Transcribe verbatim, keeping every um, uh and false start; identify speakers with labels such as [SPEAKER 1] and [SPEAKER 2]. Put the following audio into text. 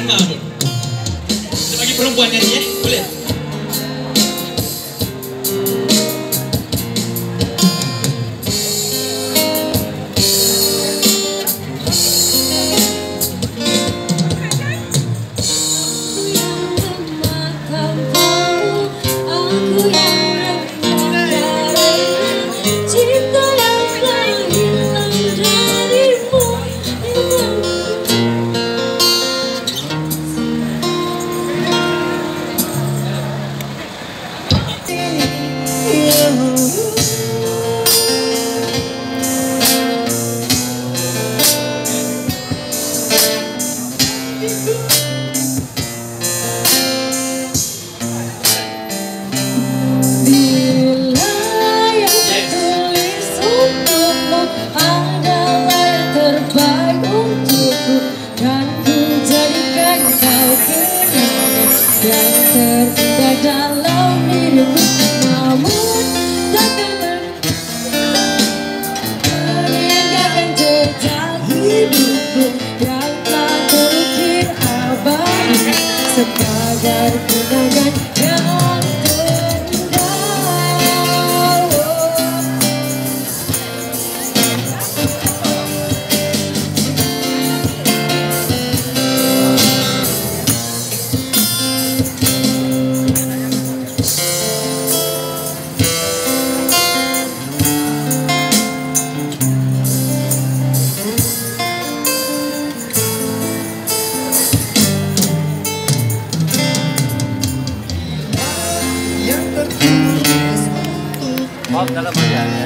[SPEAKER 1] Sama pun. Bagi perempuan nyanyi ya, boleh?
[SPEAKER 2] Dalam hidupku, namun takkan meninggalkan jejak hidupku yang tak terukir abadi sebagai kenangan yang terindah.
[SPEAKER 3] Maaf dalam aja.